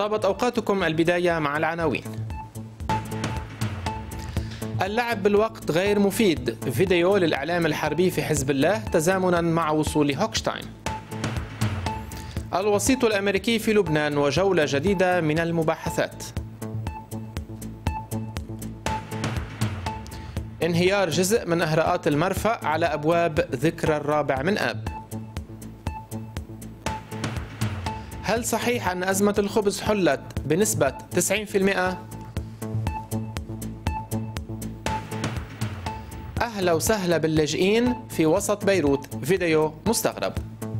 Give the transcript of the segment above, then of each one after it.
طابت أوقاتكم. البداية مع العناوين. اللعب بالوقت غير مفيد، فيديو للإعلام الحربي في حزب الله تزامنا مع وصول هوكشتاين. الوسيط الأمريكي في لبنان وجولة جديدة من المباحثات. انهيار جزء من إهراءات المرفأ على أبواب ذكرى 4 آب. هل صحيح أن أزمة الخبز حلت بنسبة 90%؟ أهلا وسهلا باللاجئين في وسط بيروت، فيديو مستغرب.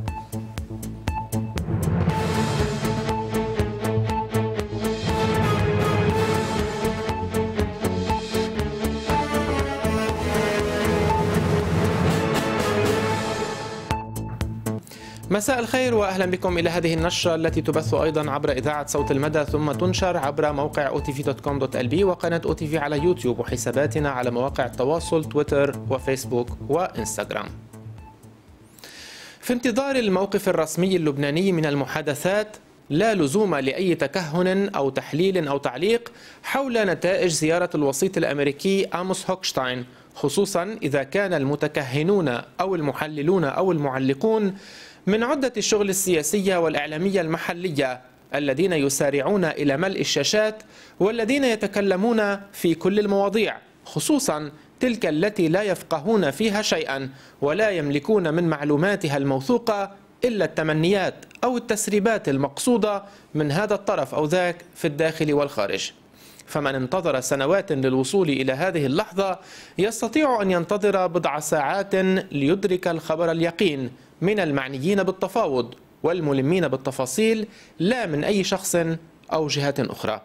مساء الخير وأهلا بكم إلى هذه النشرة التي تبث أيضا عبر إذاعة صوت المدى ثم تنشر عبر موقع otv.com.lb وقناة OTV على يوتيوب وحساباتنا على مواقع التواصل تويتر وفيسبوك وإنستغرام. في انتظار الموقف الرسمي اللبناني من المحادثات، لا لزوم لأي تكهن أو تحليل أو تعليق حول نتائج زيارة الوسيط الأمريكي آموس هوكشتاين، خصوصا إذا كان المتكهنون أو المحللون أو المعلقون من عدة الشغل السياسية والإعلامية المحلية الذين يسارعون إلى ملء الشاشات والذين يتكلمون في كل المواضيع، خصوصا تلك التي لا يفقهون فيها شيئا ولا يملكون من معلوماتها الموثوقة إلا التمنيات أو التسريبات المقصودة من هذا الطرف أو ذاك في الداخل والخارج. فمن انتظر سنوات للوصول إلى هذه اللحظة يستطيع أن ينتظر بضع ساعات ليدرك الخبر اليقين من المعنيين بالتفاوض والملمين بالتفاصيل، لا من أي شخص أو جهة أخرى.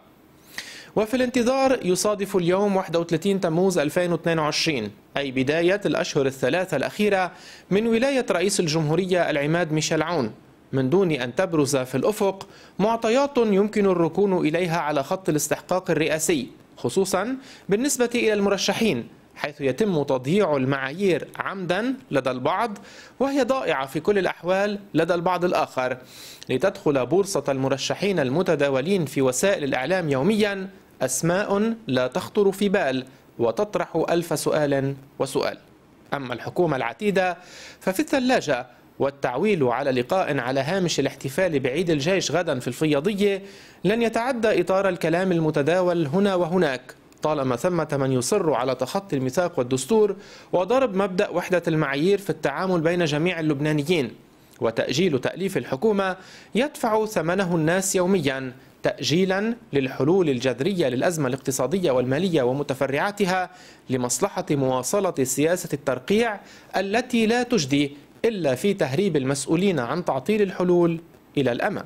وفي الانتظار يصادف اليوم 31 تموز 2022، أي بداية الأشهر الثلاثة الأخيرة من ولاية رئيس الجمهورية العماد ميشيل عون، من دون أن تبرز في الأفق معطيات يمكن الركون إليها على خط الاستحقاق الرئاسي، خصوصا بالنسبة إلى المرشحين، حيث يتم تضييع المعايير عمدا لدى البعض وهي ضائعة في كل الأحوال لدى البعض الآخر، لتدخل بورصة المرشحين المتداولين في وسائل الإعلام يوميا أسماء لا تخطر في بال وتطرح ألف سؤال وسؤال. أما الحكومة العتيدة ففي الثلاجة، والتعويل على لقاء على هامش الاحتفال بعيد الجيش غدا في الفياضية لن يتعدى إطار الكلام المتداول هنا وهناك، طالما ثمة من يصر على تخطي الميثاق والدستور وضرب مبدأ وحدة المعايير في التعامل بين جميع اللبنانيين. وتأجيل تأليف الحكومة يدفع ثمنه الناس يوميا، تأجيلا للحلول الجذرية للأزمة الاقتصادية والمالية ومتفرعاتها لمصلحة مواصلة سياسة الترقيع التي لا تجدي إلا في تهريب المسؤولين عن تعطيل الحلول إلى الأمام.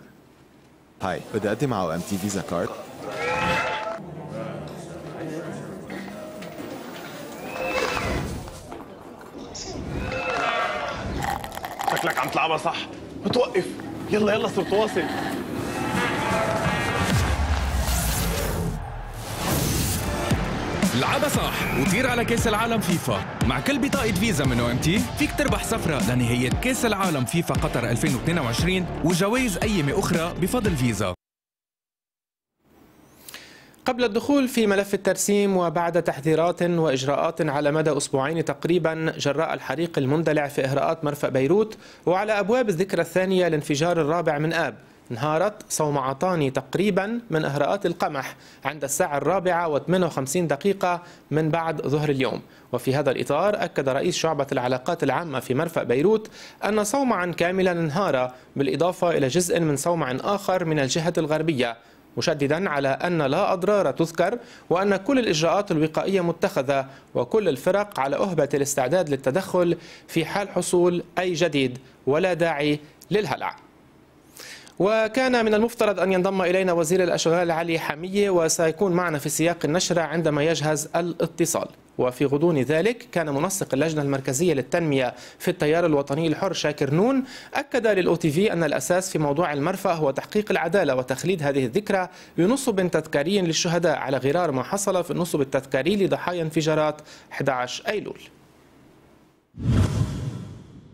هاي، بدي أقدم على MT فيزا كارد. شكلك عم تلعبها صح، بتوقف. يلا يلا صرت واصل. لعبها صح وطير على كأس العالم فيفا. مع كل بطاقة فيزا من OMT فيك تربح سفرة لنهاية كأس العالم فيفا قطر 2022 وجوائز قيمة أخرى بفضل فيزا. قبل الدخول في ملف الترسيم وبعد تحذيرات وإجراءات على مدى أسبوعين تقريبا جراء الحريق المندلع في إهراءات مرفأ بيروت وعلى أبواب الذكرى الثانية لانفجار 4 آب، انهارت صومعتان تقريبا من إهراءات القمح عند الساعة 4:58 من بعد ظهر اليوم. وفي هذا الإطار أكد رئيس شعبة العلاقات العامة في مرفأ بيروت أن صومعا كاملا انهار، بالإضافة إلى جزء من صومع آخر من الجهة الغربية، مشددا على أن لا أضرار تذكر وأن كل الإجراءات الوقائية متخذة وكل الفرق على أهبة الاستعداد للتدخل في حال حصول أي جديد، ولا داعي للهلع. وكان من المفترض أن ينضم إلينا وزير الأشغال علي حمية، وسيكون معنا في سياق النشرة عندما يجهز الاتصال. وفي غضون ذلك كان منسق اللجنة المركزية للتنمية في التيار الوطني الحر شاكر نون أكد للOTV أن الأساس في موضوع المرفأ هو تحقيق العدالة وتخليد هذه الذكرى بنصب تذكاري للشهداء على غرار ما حصل في النصب التذكاري لضحايا انفجارات 11 أيلول.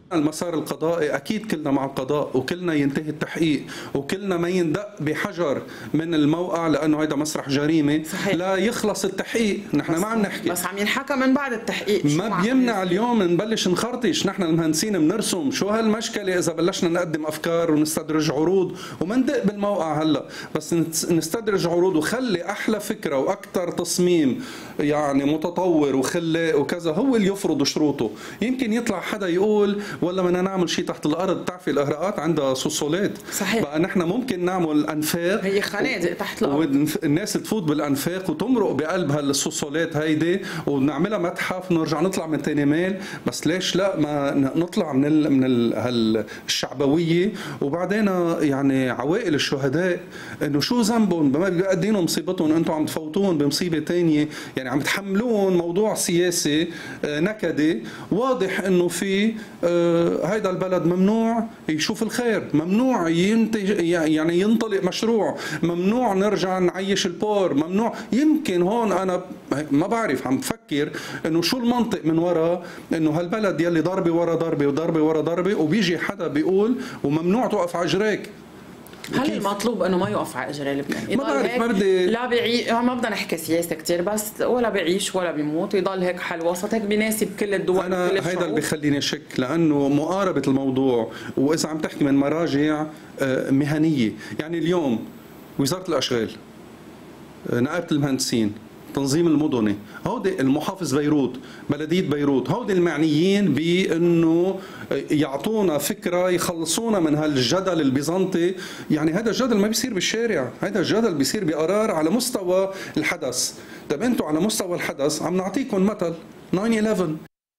المسار القضائي أكيد كلنا مع القضاء وكلنا ينتهي التحقيق وكلنا ما يندق بحجر من الموقع لأنه هذا مسرح جريمة. صحيح. لا يخلص التحقيق. نحن ما عم نحكي بس عم ينحكى من بعد التحقيق. ما بيمنع اليوم نبلش نخرطش. نحن المهندسين بنرسم شو هالمشكلة إذا بلشنا نقدم أفكار ونستدرج عروض وما ندق بالموقع هلا، بس نستدرج عروض وخلي أحلى فكرة وأكثر تصميم يعني متطور وخلاق وكذا هو اللي يفرض شروطه. يمكن يطلع حدا يقول والله بدنا نعمل شيء تحت الارض. بتعرفي الاغراءات عندها سوسولات. صحيح. بقى نحن ممكن نعمل انفاق، هي خنادق تحت الارض، والناس تفوت بالانفاق وتمرق بقلب هالسوسولات هيدي ونعملها متحف ونرجع نطلع من تاني مال. بس ليش لا ما نطلع من الشعبويه وبعدين يعني عوائل الشهداء انه شو ذنبهم بما بيقدموا مصيبتهم انتم عم تفوتون بمصيبه ثانيه، يعني عم تحملون موضوع سياسي نكدي. واضح انه في هيدا البلد ممنوع يشوف الخير، ممنوع ينتج يعني ينطلق مشروع، ممنوع نرجع نعيش البور، ممنوع. يمكن هون انا ما بعرف عم بفكر انه شو المنطق من وراء انه هالبلد يلي ضربه ورا ضربه وضربه ورا ضربه وبيجي حدا بيقول وممنوع توقف على اجريك. هل المطلوب انه ما يوقف على اجري لبنان؟ ما بعرف ما بدي لا بيعيش، ما بدنا نحكي سياسه كثير، بس ولا بيعيش ولا بيموت، يضل هيك حل وسط هيك بيناسب كل الدول. انا وكل الشعوب. هيدا اللي بخليني شك، لانه مقاربه الموضوع واذا عم تحكي من مراجع مهنيه، يعني اليوم وزاره الاشغال، نقابه المهندسين، تنظيم المدني، هودي المحافظ بيروت، بلديه بيروت، هودي المعنيين بانه يعطونا فكره يخلصونا من هالجدل البيزنطي. يعني هذا الجدل ما بيصير بالشارع، هذا الجدل بيصير بقرار على مستوى الحدث. طيب انتم على مستوى الحدث عم نعطيكم مثل 9/11.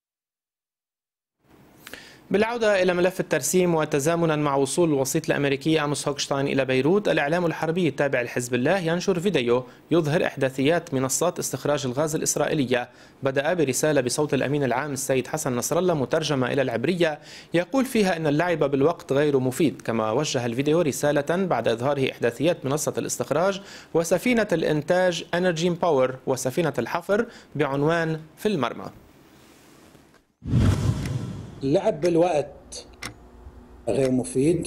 بالعودة إلى ملف الترسيم وتزامنا مع وصول الوسيط الأمريكي آموس هوكشتاين إلى بيروت، الإعلام الحربي التابع لحزب الله ينشر فيديو يظهر إحداثيات منصات استخراج الغاز الإسرائيلية. بدأ برسالة بصوت الأمين العام السيد حسن نصر الله مترجمة إلى العبرية يقول فيها أن اللعب بالوقت غير مفيد. كما وجه الفيديو رسالة بعد إظهاره إحداثيات منصة الاستخراج وسفينة الإنتاج انرجي باور وسفينة الحفر بعنوان في المرمى. اللعب بالوقت غير مفيد.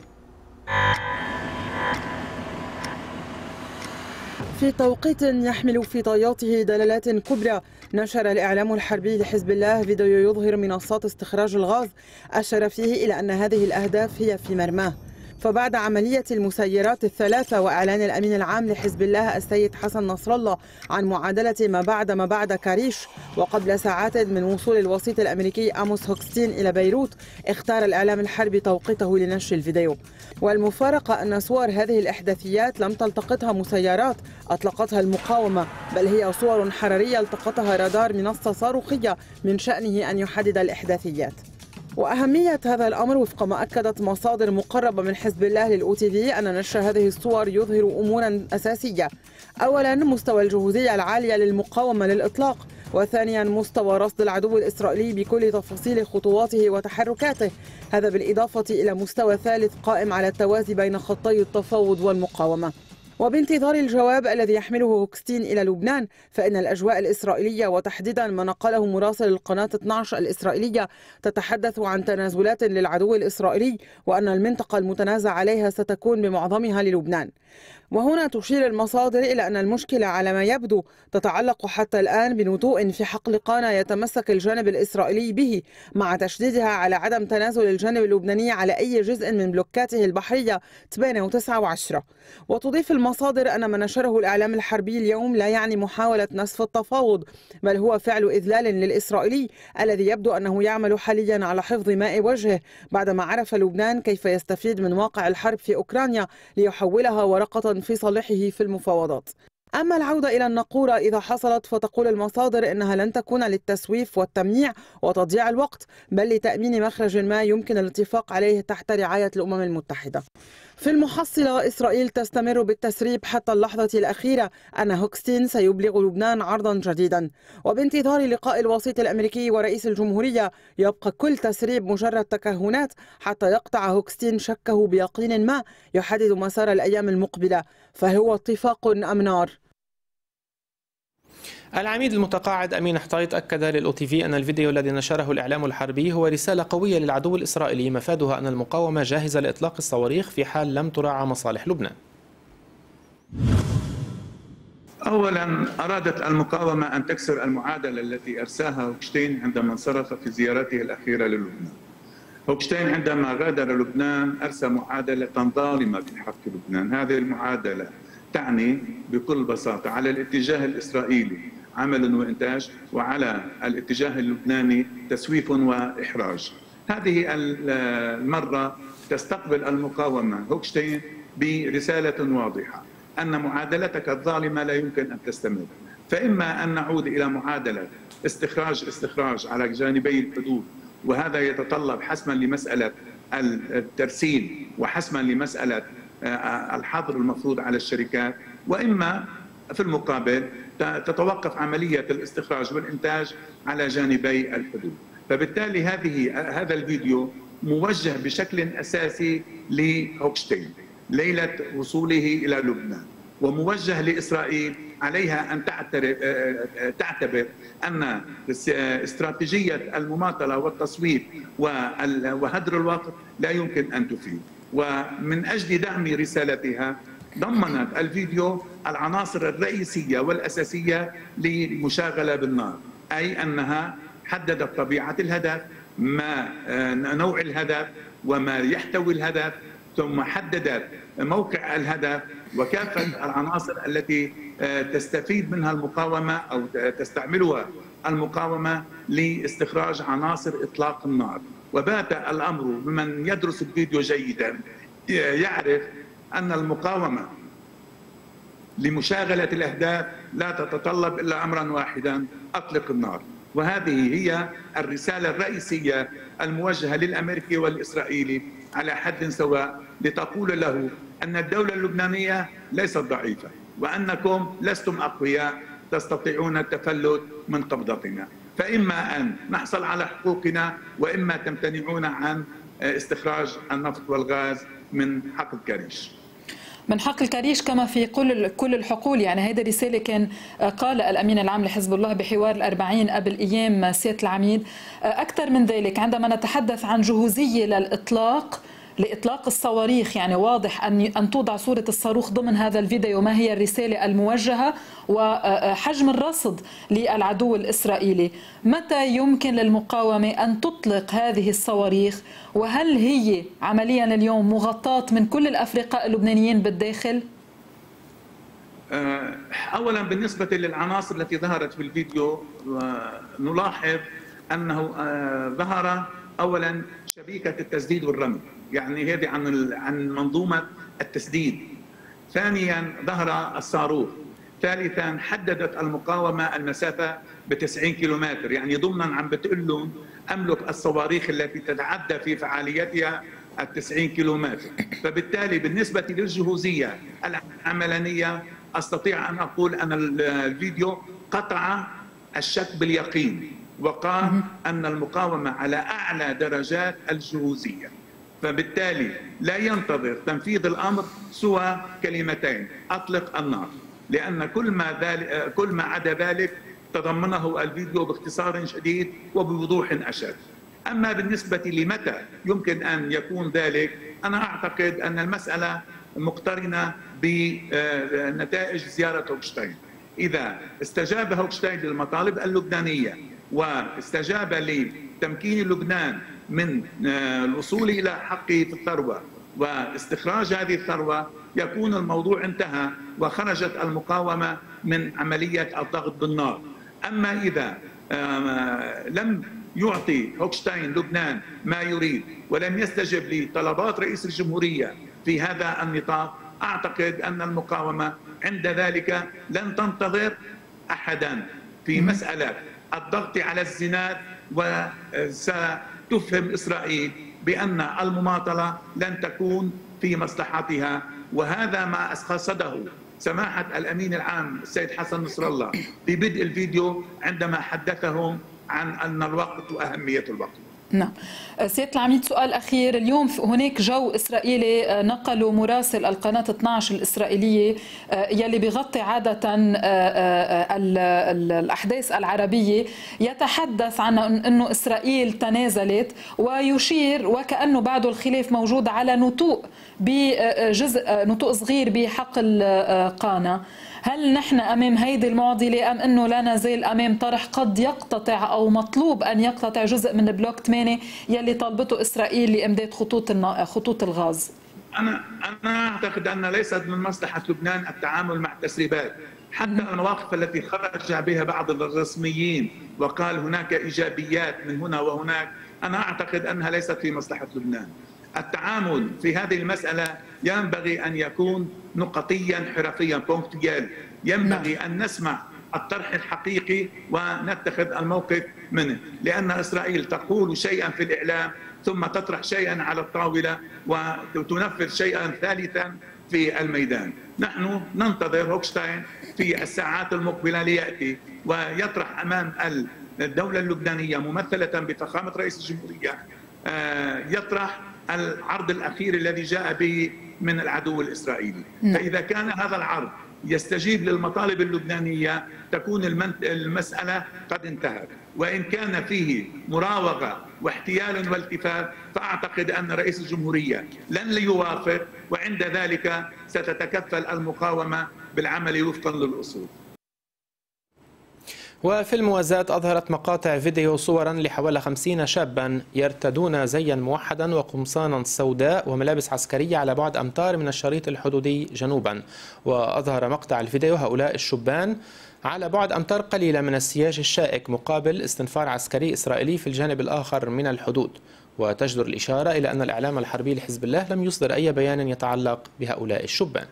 في توقيت يحمل في طياته دلالات كبرى، نشر الإعلام الحربي لحزب الله فيديو يظهر منصات استخراج الغاز أشار فيه إلى أن هذه الأهداف هي في مرماه. فبعد عملية المسيرات الثلاثة وإعلان الأمين العام لحزب الله السيد حسن نصر الله عن معادلة ما بعد كاريش، وقبل ساعات من وصول الوسيط الأمريكي آموس هوكشتاين إلى بيروت، اختار الإعلام الحربي توقيته لنشر الفيديو. والمفارقة أن صور هذه الإحداثيات لم تلتقطها مسيرات أطلقتها المقاومة، بل هي صور حرارية التقطها رادار منصة صاروخية من شأنه أن يحدد الإحداثيات. وأهمية هذا الأمر وفق ما أكدت مصادر مقربة من حزب الله للOTV أن نشر هذه الصور يظهر أمورا أساسية. أولا مستوى الجهوزية العالية للمقاومة للإطلاق، وثانيا مستوى رصد العدو الإسرائيلي بكل تفاصيل خطواته وتحركاته، هذا بالإضافة إلى مستوى ثالث قائم على التوازي بين خطي التفاوض والمقاومة. وبانتظار الجواب الذي يحمله هوكشتاين إلى لبنان، فإن الأجواء الإسرائيلية وتحديدا ما نقله مراسل القناة 12 الإسرائيلية تتحدث عن تنازلات للعدو الإسرائيلي، وأن المنطقة المتنازع عليها ستكون بمعظمها للبنان. وهنا تشير المصادر إلى أن المشكلة على ما يبدو تتعلق حتى الآن بنتوء في حقل قانا يتمسك الجانب الإسرائيلي به، مع تشديدها على عدم تنازل الجانب اللبناني على أي جزء من بلوكاته البحرية 8 و9 و10. وتضيف المصادر أن ما نشره الإعلام الحربي اليوم لا يعني محاولة نسف التفاوض، بل هو فعل إذلال للإسرائيلي الذي يبدو أنه يعمل حاليا على حفظ ماء وجهه بعدما عرف لبنان كيف يستفيد من واقع الحرب في أوكرانيا ليحولها ورقة في صالحه في المفاوضات. أما العودة إلى النقورة إذا حصلت، فتقول المصادر إنها لن تكون للتسويف والتمييع وتضييع الوقت، بل لتأمين مخرج ما يمكن الاتفاق عليه تحت رعاية الأمم المتحدة. في المحصلة، إسرائيل تستمر بالتسريب حتى اللحظة الأخيرة أن هوكشتاين سيبلغ لبنان عرضا جديدا. وبانتظار لقاء الوسيط الأمريكي ورئيس الجمهورية، يبقى كل تسريب مجرد تكهنات حتى يقطع هوكشتاين شكه بيقين ما يحدد مسار الأيام المقبلة، فهو اتفاق أم نار؟ العميد المتقاعد أمين حطيط أكد للOTV أن الفيديو الذي نشره الإعلام الحربي هو رسالة قوية للعدو الإسرائيلي مفادها أن المقاومة جاهزة لإطلاق الصواريخ في حال لم تراعى مصالح لبنان. أولا أرادت المقاومة أن تكسر المعادلة التي أرساها هوكشتاين عندما انصرف في زيارته الأخيرة للبنان. هوكشتاين عندما غادر لبنان أرسى معادلة ظالمة في حق لبنان. هذه المعادلة تعني بكل بساطة على الاتجاه الإسرائيلي عمل وإنتاج، وعلى الاتجاه اللبناني تسويف وإحراج. هذه المرة تستقبل المقاومة هوكشتاين برسالة واضحة أن معادلتك الظالمة لا يمكن أن تستمر، فإما أن نعود إلى معادلة استخراج على جانبي الحدود، وهذا يتطلب حسما لمسألة الترسيل وحسما لمسألة الحظر المفروض على الشركات، وإما في المقابل تتوقف عملية الاستخراج والإنتاج على جانبي الحدود. فبالتالي هذا الفيديو موجه بشكل أساسي لهوكشتاين ليلة وصوله إلى لبنان، وموجه لإسرائيل عليها أن تعتبر أن استراتيجية المماطلة والتصويت وهدر الوقت لا يمكن أن تفيد. ومن أجل دعم رسالتها ضمنت الفيديو العناصر الرئيسية والأساسية للمشاغلة بالنار، أي أنها حددت طبيعة الهدف، ما نوع الهدف وما يحتوي الهدف، ثم حددت موقع الهدف وكافة العناصر التي تستفيد منها المقاومة أو تستعملها المقاومة لاستخراج عناصر إطلاق النار. وبات الأمر بمن يدرس الفيديو جيدا يعرف أن المقاومة لمشاغلة الأهداف لا تتطلب إلا أمرا واحدا: أطلق النار. وهذه هي الرسالة الرئيسية الموجهة للأمريكي والإسرائيلي على حد سواء، لتقول له أن الدولة اللبنانية ليست ضعيفة، وأنكم لستم أقوياء تستطيعون التفلت من قبضتنا، فإما أن نحصل على حقوقنا وإما تمتنعون عن استخراج النفط والغاز من حقل كريش. من حقل كريش كما في كل الحقول. يعني هيدا رسالة كان قال الأمين العام لحزب الله بحوار ال40 قبل أيام سيادة العميد. أكثر من ذلك عندما نتحدث عن جهوزية لإطلاق الصواريخ، يعني واضح أن توضع صورة الصاروخ ضمن هذا الفيديو. ما هي الرسالة الموجهة وحجم الرصد للعدو الإسرائيلي؟ متى يمكن للمقاومة أن تطلق هذه الصواريخ؟ وهل هي عمليا اليوم مغطاة من كل الأفرقاء اللبنانيين بالداخل؟ أولا بالنسبة للعناصر التي ظهرت في الفيديو، نلاحظ أنه ظهر أولا شبيكة التسديد والرمي، يعني هذه عن منظومة التسديد. ثانيا ظهر الصاروخ. ثالثا حددت المقاومة المسافة ب90 كيلومتر، يعني ضمنا عم بتقول لهم أملك الصواريخ التي تتعدى في فعاليتها 90 كيلومتر. فبالتالي بالنسبة للجهوزية العملانية أستطيع أن أقول أن الفيديو قطع الشك باليقين، وقال أن المقاومة على أعلى درجات الجهوزية. فبالتالي لا ينتظر تنفيذ الأمر سوى كلمتين: أطلق النار، لأن كل ما عدا ذلك تضمنه الفيديو باختصار شديد وبوضوح أشد. أما بالنسبة لمتى يمكن أن يكون ذلك، أنا أعتقد أن المسألة مقترنة بنتائج زيارة هوكشتاين. إذا استجاب هوكشتاين للمطالب اللبنانية واستجاب لتمكين لبنان من الوصول إلى حقه في الثروة واستخراج هذه الثروة، يكون الموضوع انتهى وخرجت المقاومة من عملية الضغط بالنار. أما إذا لم يعطي هوكشتاين لبنان ما يريد ولم يستجب لطلبات رئيس الجمهورية في هذا النطاق، أعتقد أن المقاومة عند ذلك لن تنتظر أحدا في مسألة الضغط على الزناد، وستفهم إسرائيل بأن المماطلة لن تكون في مصلحتها. وهذا ما قصده سماحة الأمين العام السيد حسن نصر الله في بدء الفيديو عندما حدثهم عن أن الوقت وأهمية الوقت. نعم. سيادة العميد، سؤال أخير. اليوم هناك جو إسرائيلي نقلوا مراسل القناة 12 الإسرائيلية يلي بيغطي عادة الأحداث العربية، يتحدث عن أنه إسرائيل تنازلت ويشير وكأنه بعده الخلاف موجود على نتوء بجزء نتوء صغير بحقل قانا. هل نحن أمام هيدي المعضلة أم أنه لا نزال أمام طرح قد يقتطع أو مطلوب أن يقتطع جزء من بلوك 8 يلي طالبته إسرائيل لإمداد خطوط الغاز؟ أنا أعتقد أن ليست من مصلحة لبنان التعامل مع تسريبات، حتى المواقف التي خرج بها بعض الرسميين وقال هناك إيجابيات من هنا وهناك، أنا أعتقد أنها ليست في مصلحة لبنان. التعامل في هذه المسألة ينبغي أن يكون نقطيا حرفيا بونكتيال، ينبغي أن نسمع الطرح الحقيقي ونتخذ الموقف منه، لأن إسرائيل تقول شيئا في الإعلام ثم تطرح شيئا على الطاولة وتنفذ شيئا ثالثا في الميدان. نحن ننتظر هوكشتاين في الساعات المقبلة ليأتي ويطرح أمام الدولة اللبنانية ممثلة بفخامة رئيس الجمهورية يطرح العرض الأخير الذي جاء به من العدو الإسرائيلي. فإذا كان هذا العرض يستجيب للمطالب اللبنانية تكون المسألة قد انتهت، وإن كان فيه مراوغة واحتيال والتفاف فأعتقد أن رئيس الجمهورية لن يوافق، وعند ذلك ستتكفل المقاومة بالعمل وفقا للأصول. وفي الموازاة أظهرت مقاطع فيديو صورا لحوالي 50 شابا يرتدون زيا موحدا وقمصانا سوداء وملابس عسكرية على بعد أمتار من الشريط الحدودي جنوبا. وأظهر مقطع الفيديو هؤلاء الشبان على بعد أمتار قليلة من السياج الشائك مقابل استنفار عسكري إسرائيلي في الجانب الآخر من الحدود. وتجدر الإشارة إلى أن الإعلام الحربي لحزب الله لم يصدر أي بيان يتعلق بهؤلاء الشبان.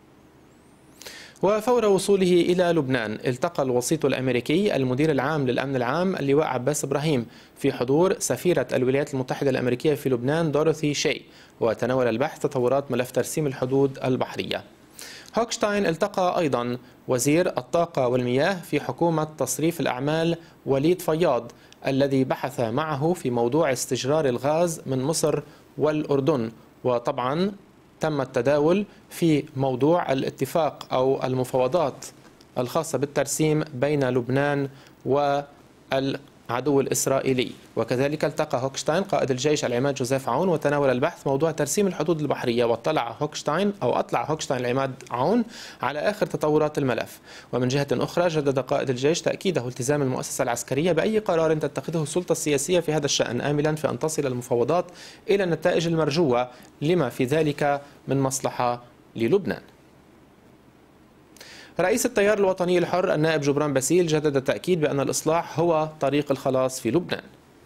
وفور وصوله إلى لبنان التقى الوسيط الأمريكي المدير العام للأمن العام اللواء عباس إبراهيم في حضور سفيرة الولايات المتحدة الأمريكية في لبنان دورثي شي، وتناول البحث تطورات ملف ترسيم الحدود البحرية. هوكشتاين التقى أيضا وزير الطاقة والمياه في حكومة تصريف الأعمال وليد فياض الذي بحث معه في موضوع استجرار الغاز من مصر والأردن. وطبعا تم التداول في موضوع الاتفاق أو المفاوضات الخاصة بالترسيم بين لبنان والعدو الإسرائيلي. وكذلك التقى هوكشتاين قائد الجيش العماد جوزيف عون وتناول البحث موضوع ترسيم الحدود البحرية، واطلع هوكشتاين العماد عون على آخر تطورات الملف. ومن جهة أخرى جدد قائد الجيش تأكيده التزام المؤسسة العسكرية بأي قرار تتخذه السلطة السياسية في هذا الشأن، آملا في أن تصل المفاوضات إلى النتائج المرجوة لما في ذلك من مصلحة للبنان. رئيس التيار الوطني الحر النائب جبران باسيل جدد التأكيد بأن الإصلاح هو طريق الخلاص في لبنان.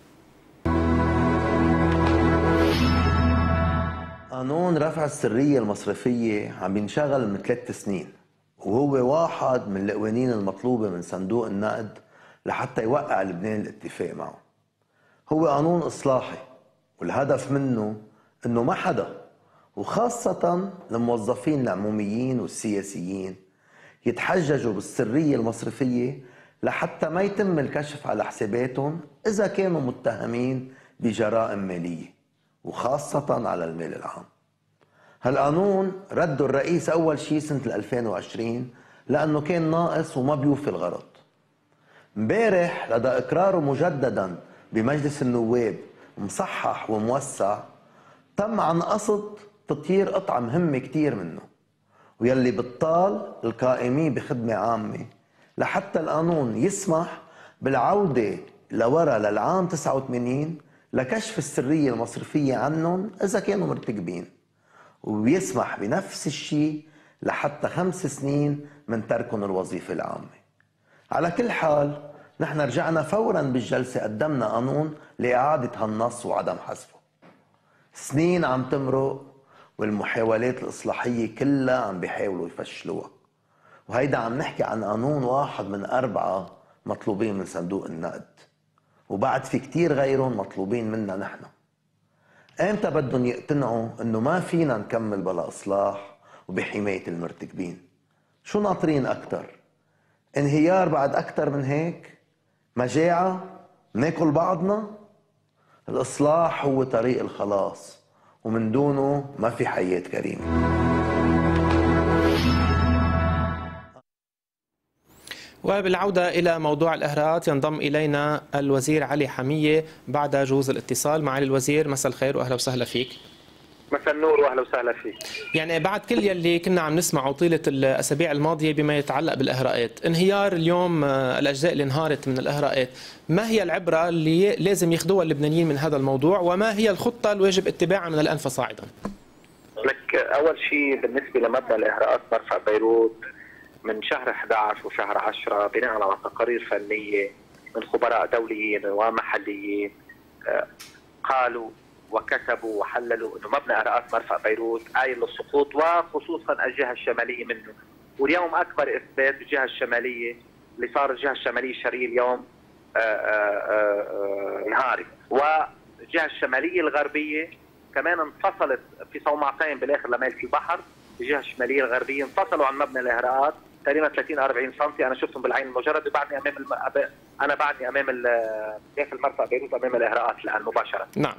قانون رفع السرية المصرفية عم ينشغل من 3 سنين، وهو واحد من القوانين المطلوبة من صندوق النقد لحتى يوقع لبنان الاتفاق معه. هو قانون إصلاحي، والهدف منه إنه ما حدا وخاصة الموظفين العموميين والسياسيين يتحججوا بالسرية المصرفية لحتى ما يتم الكشف على حساباتهم إذا كانوا متهمين بجرائم مالية وخاصة على المال العام. هالقانون رده الرئيس أول شيء سنة 2020 لأنه كان ناقص وما بيوفي الغرض. امبارح لدى إقراره مجددا بمجلس النواب مصحح وموسع تم عن قصد تطيير قطعة مهمة كتير منه، ويلي بطال القائمين بخدمة عامة لحتى القانون يسمح بالعودة لورا للعام 89 لكشف السرية المصرفية عنهم إذا كانوا مرتكبين، وبيسمح بنفس الشيء لحتى 5 سنين من تركهم الوظيفة العامة. على كل حال نحن رجعنا فورا بالجلسة قدمنا قانون لإعادة هالنص وعدم حذفه. سنين عم تمرق والمحاولات الإصلاحية كلها عم بيحاولوا يفشلوها، وهيدا عم نحكي عن قانون واحد من 4 مطلوبين من صندوق النقد، وبعد في كتير غيرهم مطلوبين منا نحن. امتى بدهم يقتنعوا انه ما فينا نكمل بلا اصلاح وبحماية المرتكبين؟ شو ناطرين اكتر؟ انهيار بعد اكتر من هيك؟ مجاعة؟ ناكل بعضنا؟ الإصلاح هو طريق الخلاص، ومن دونه ما في حياة كريمة. وبالعودة إلى موضوع الإهراءات ينضم إلينا الوزير علي حمية بعد جوز الاتصال. معالي الوزير، مساء الخير وأهلا وسهلا فيك. مساء النور واهلا وسهلا فيك. يعني بعد كل يلي كنا عم نسمعه طيلة الأسابيع الماضية بما يتعلق بالإهراءات، انهيار اليوم الأجزاء اللي انهارت من الإهراءات، ما هي العبرة اللي لازم ياخذوها اللبنانيين من هذا الموضوع، وما هي الخطة الواجب اتباعها من الآن فصاعدا؟ لك أول شيء بالنسبة لمبدأ الإهراءات مرفأ بيروت من شهر 11 وشهر 10 بناء على تقارير فنية من خبراء دوليين ومحليين قالوا وكتبوا وحللوا انه مبنى إهراءات مرفأ بيروت آيل للسقوط، وخصوصا الجهه الشماليه منه. واليوم اكبر اثبات الجهه الشماليه اللي صار الجهه الشماليه الشرقيه اليوم انهارت، والجهه الشماليه الغربيه كمان انفصلت في صومعتين بالاخر لميل في البحر. الجهه الشماليه الغربيه انفصلوا عن مبنى الإهراءات تقريبا 30-40 سم، انا شفتهم بالعين المجرده. بعدني امام انا بعدني امام داخل مرفأ بيروت امام الإهراءات الان مباشره. نعم.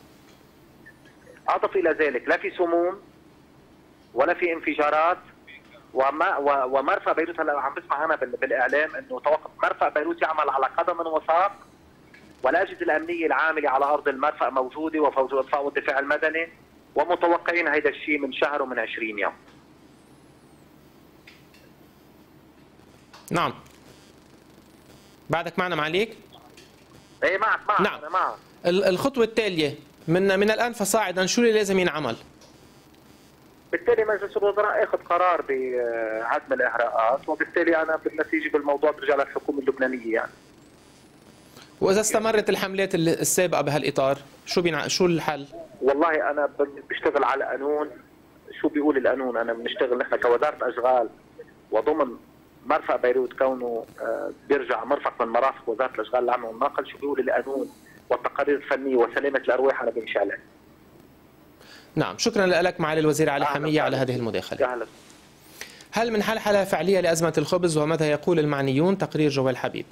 اضف الى ذلك لا في سموم ولا في انفجارات، ومرفأ بيروت هلا عم بسمع انا بالاعلام انه توقف مرفأ بيروت يعمل على قدم وساق، والاجهزه الامنيه العامله على ارض المرفأ موجوده وفوج الاطفاء والدفاع المدني، ومتوقعين هيدا الشيء من شهر ومن 20 يوم. نعم. بعدك معنا معاليك؟ ايه معك نعم. أنا معك. الخطوة التالية من الآن فصاعدا شو اللي لازم ينعمل؟ بالتالي مجلس الوزراء اخذ قرار بعدم الإهراءات، وبالتالي انا بالنتيجه بالموضوع برجع للحكومه اللبنانيه يعني. وإذا استمرت الحملات السابقة بهالإطار شو الحل؟ والله انا بشتغل على قانون. شو بيقول القانون؟ انا بنشتغل نحن كوزاره اشغال وضمن مرفأ بيروت كونه بيرجع مرفق من مرافق وزاره الاشغال العامه والنقل. شو بيقول القانون والتقارير الفنيه وسلامه الارواح انا بمشي عليه. نعم، شكرا لك معالي الوزير علي حمية على هذه المداخله. أهلا. هل من حل فعليه لازمه الخبز، وماذا يقول المعنيون؟ تقرير جوال حبيب.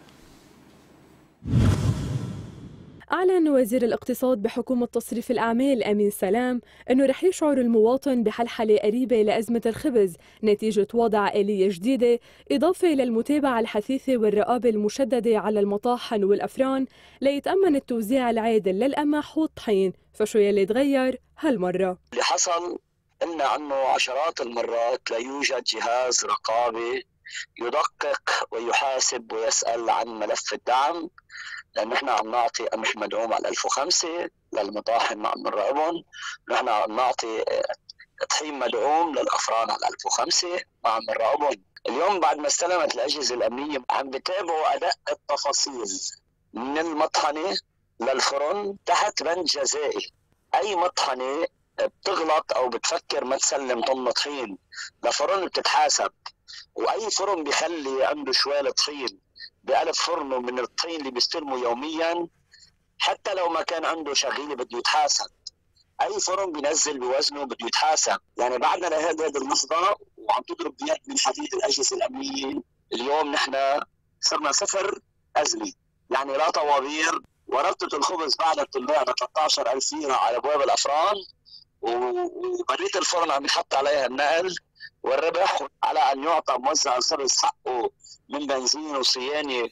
أعلن وزير الاقتصاد بحكومة تصريف الأعمال أمين سلام أنه رح يشعر المواطن بحلحلة قريبة لأزمة الخبز نتيجة وضع آلية جديدة، إضافة للمتابعة الحثيثة والرقابة المشددة على المطاحن والأفران ليتأمن التوزيع العادل للقمح والطحين. فشو يلي تغير هالمرة؟ اللي حصل قلنا عنه عشرات المرات لا يوجد جهاز رقابي يدقق ويحاسب ويسأل عن ملف الدعم، لأن نحن عم نعطي قمح مدعوم على 1005 للمطاحن ما عم نراقبهم، نحن عم نعطي طحين مدعوم للأفران على 1005 ما عم نراقبهم. اليوم بعد ما استلمت الأجهزة الأمنية عم بتابعوا أدق التفاصيل من المطحنة للفرن تحت بند جزائي. أي مطحنة بتغلط أو بتفكر ما تسلم طن طحين لفرن بتتحاسب، وأي فرن بيخلي عنده شوال طحين بقلب فرنه من الطين اللي بيستلمه يوميا حتى لو ما كان عنده شغيله بده يتحاسب. اي فرن بينزل بوزنه بده يتحاسب. يعني بعدنا لهذا اللحظه وعم تضرب بيد من حديد الاجهزه الامنيه. اليوم نحن صرنا صفر ازمه، يعني لا طوابير، وربطه الخبز بعدها بتنباع ب 13,000 ليره على ابواب الافران، وبريد الفرن عم يحط عليها النقل والربح على ان يعطى موزع الخبز حقه من بنزين وصيانه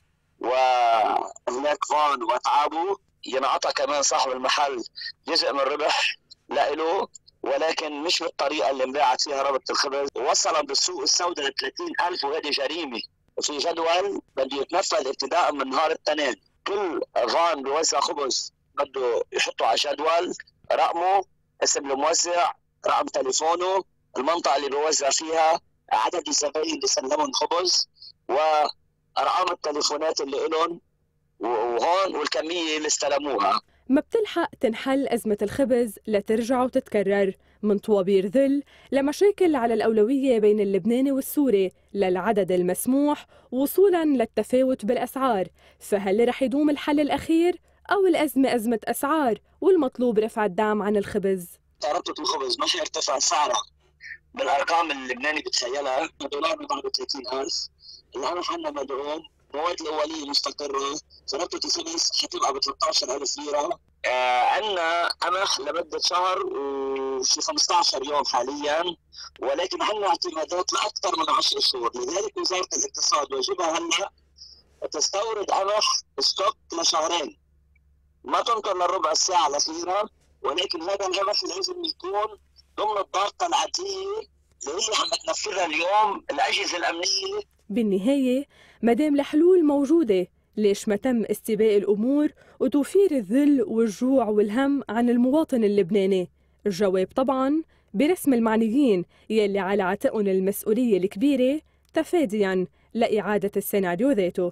وهناك فان واتعابه، ينعطى كمان صاحب المحل جزء من الربح لإله، ولكن مش بالطريقه اللي انباعت فيها ربطه الخبز. وصل بالسوق السوداء ل 30,000 وهذه جريمه. في جدول بده يتنفذ ابتداء من نهار الاثنين. كل فان بيوزع خبز بده يحطوا على جدول رقمه، اسم الموزع، رقم تليفونه، المنطقه اللي بيوزع فيها، عدد الزباين اللي سلمهم خبز، وارقام التليفونات اللي لهم وهون والكميه اللي استلموها. ما بتلحق تنحل أزمة الخبز لترجع وتتكرر، من طوابير ذل لمشاكل على الأولوية بين اللبناني والسوري للعدد المسموح وصولاً للتفاوت بالأسعار. فهل رح يدوم الحل الأخير أو الأزمة أزمة أسعار والمطلوب رفع الدعم عن الخبز؟ ربطة الخبز ما يرتفع سعرها بالأرقام اللي اللبناني بتخيلها. دولار ب 30,000، القمح عندنا مدعوم المواد الاوليه مستقره، فربطه الخبز حتبقى ب 13000 ليره. عندنا قمح لمده شهر وشي 15 يوم حاليا، ولكن عندنا اعتمادات لاكثر من 10 شهور، لذلك وزاره الاقتصاد واجبها هلا تستورد قمح ستوك لشهرين، ما تنطر للربع الساعه الاخيره، ولكن هذا القمح لازم يكون ضمن الضغطه العاديه اللي هي عم تنفذها اليوم الاجهزه الامنيه. بالنهايه مادام الحلول موجوده، ليش ما تم استباء الامور وتوفير الذل والجوع والهم عن المواطن اللبناني؟ الجواب طبعا برسم المعنيين يلي على عاتقهم المسؤوليه الكبيره تفاديا لاعاده السيناريو ذاته.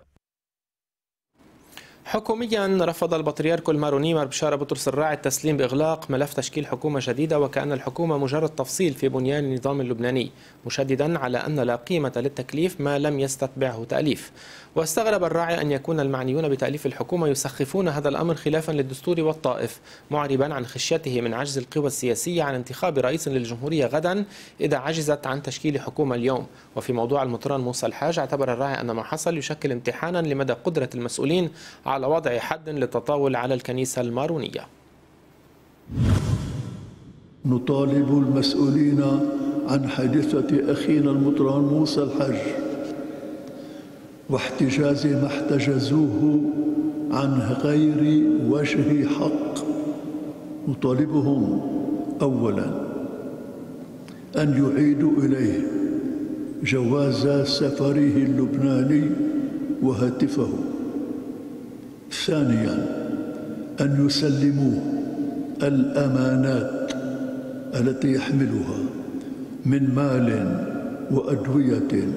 حكوميا رفض البطريرك الماروني مار بشار بطرس الراعي التسليم بإغلاق ملف تشكيل حكومة جديدة، وكأن الحكومة مجرد تفصيل في بنيان النظام اللبناني، مشددا على أن لا قيمة للتكليف ما لم يستتبعه تأليف. واستغرب الراعي أن يكون المعنيون بتأليف الحكومة يسخفون هذا الأمر خلافا للدستور والطائف، معربا عن خشيته من عجز القوى السياسية عن انتخاب رئيس للجمهورية غدا إذا عجزت عن تشكيل حكومة اليوم. وفي موضوع المطران موسى الحاج اعتبر الراعي أن ما حصل يشكل امتحانا لمدى قدرة المسؤولين على وضع حد للتطاول على الكنيسة المارونية. نطالب المسؤولين عن حادثة أخينا المطران موسى الحج واحتجاز ما احتجزوه عن غير وجه حق. نطالبهم أولا أن يعيدوا إليه جواز سفره اللبناني وهاتفه. ثانيا أن يسلموه الأمانات التي يحملها من مال وأدوية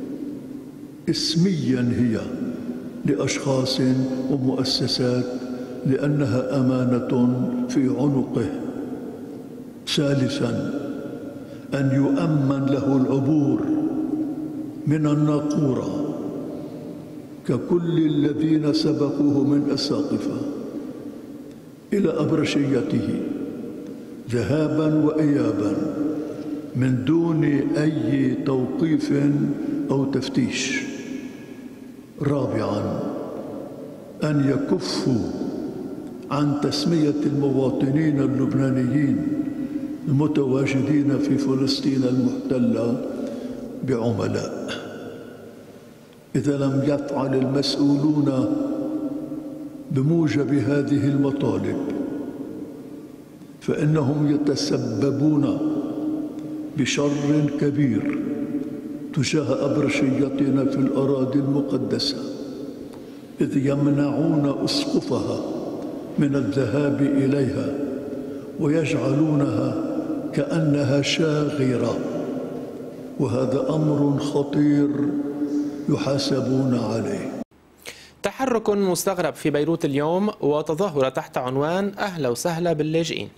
اسميا هي لأشخاص ومؤسسات لأنها أمانة في عنقه. ثالثا أن يؤمن له العبور من الناقورة ككل الذين سبقوه من أساقفة إلى أبرشيته ذهابا وإيابا من دون أي توقيف أو تفتيش. رابعا أن يكفوا عن تسمية المواطنين اللبنانيين المتواجدين في فلسطين المحتلة بعملاء. إذا لم يفعل المسؤولون بموجب هذه المطالب فإنهم يتسببون بشر كبير تجاه أبرشيتنا في الأراضي المقدسة، إذ يمنعون أسقفها من الذهاب إليها ويجعلونها كأنها شاغرة، وهذا أمر خطير يحاسبون عليه. تحرك مستغرب في بيروت اليوم وتظاهرة تحت عنوان أهلا وسهلا باللاجئين.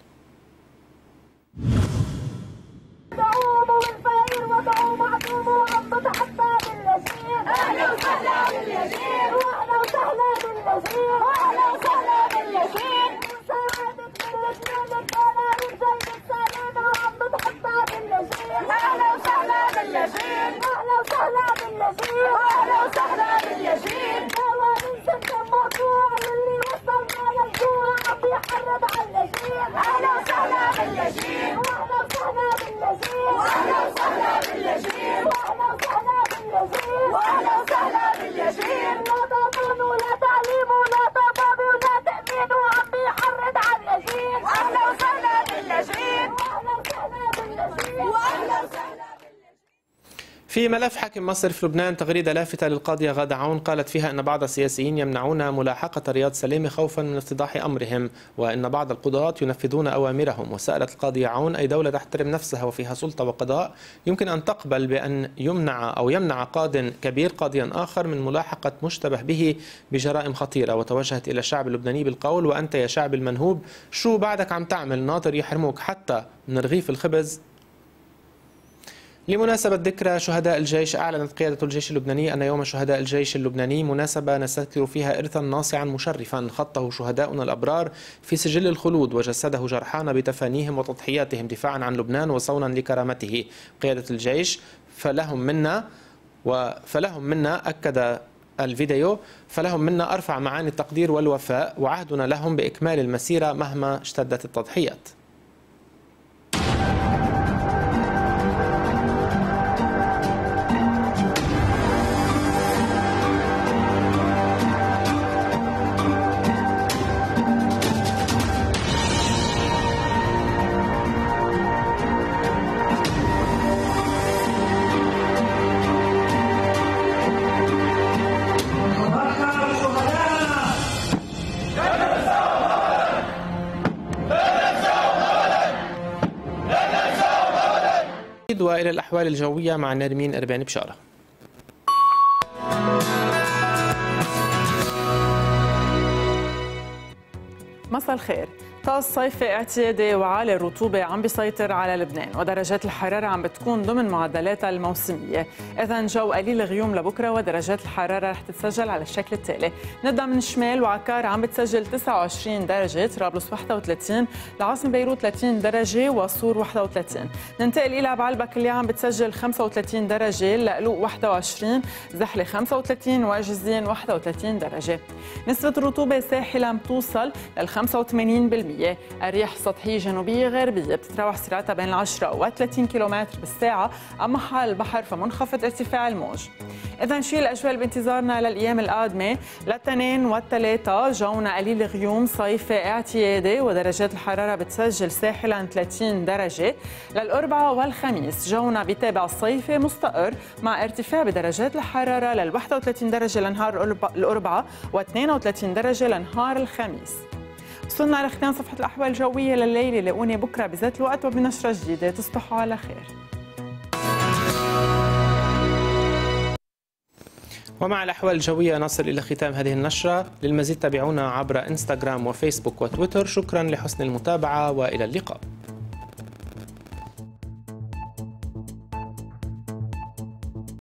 في ملف حاكم مصر في لبنان تغريدة لافتة للقاضية غادة عون قالت فيها أن بعض السياسيين يمنعون ملاحقة رياض سلامة خوفا من افتضاح أمرهم، وأن بعض القضاة ينفذون أوامرهم. وسألت القاضية عون أي دولة تحترم نفسها وفيها سلطة وقضاء يمكن أن تقبل بأن يمنع قاض كبير قاضيا آخر من ملاحقة مشتبه به بجرائم خطيرة. وتوجهت إلى الشعب اللبناني بالقول وأنت يا شعب المنهوب شو بعدك عم تعمل؟ ناطر يحرموك حتى من رغيف الخبز؟ لمناسبة ذكرى شهداء الجيش أعلنت قيادة الجيش اللبناني أن يوم شهداء الجيش اللبناني مناسبة نستذكر فيها إرثا ناصعا مشرفا خطه شهداؤنا الأبرار في سجل الخلود وجسده جرحانا بتفانيهم وتضحياتهم دفاعا عن لبنان وصونا لكرامته. قيادة الجيش فلهم منا أكد الفيديو فلهم منا أرفع معاني التقدير والوفاء، وعهدنا لهم بإكمال المسيرة مهما اشتدت التضحيات. وإلى الأحوال الجوية مع نرمين إرباني بشارة. مساء الخير. طقس صيفي اعتيادي وعالي الرطوبة عم بيسيطر على لبنان، ودرجات الحرارة عم بتكون ضمن معدلاتها الموسمية. إذن جو قليل غيوم لبكرة، ودرجات الحرارة رح تتسجل على الشكل التالي: نبدأ من الشمال، وعكار عم بتسجل 29 درجة، طرابلس 31، العاصمة بيروت 30 درجة، وصور 31. ننتقل إلى بعلبك اللي عم بتسجل 35 درجة، لقلوق 21، زحلة 35، وجزين 31 درجة. نسبة الرطوبة ساحلة عم توصل لل 85%. الرياح سطحية جنوبية غربية بتتراوح سرعتها بين 10 و 30 كيلومتر بالساعة، أما حال البحر فمنخفض ارتفاع الموج. إذا شيء الأجواء بانتظارنا للأيام القادمة: للاثنين والثلاثة جونا قليل غيوم صيفي اعتيادي، ودرجات الحرارة بتسجل ساحلا 30 درجة. للأربعاء والخميس جونا بيتابع الصيفي مستقر، مع ارتفاع بدرجات الحرارة لل 31 درجة لنهار الأربعاء و 32 درجة لنهار الخميس. وصلنا على ختام صفحة الأحوال الجوية لليلة. لاقوني بكرة بذات الوقت وبنشرة جديدة. تصبحوا على خير. ومع الأحوال الجوية نصل إلى ختام هذه النشرة. للمزيد تابعونا عبر إنستغرام وفيسبوك وتويتر. شكرا لحسن المتابعة وإلى اللقاء.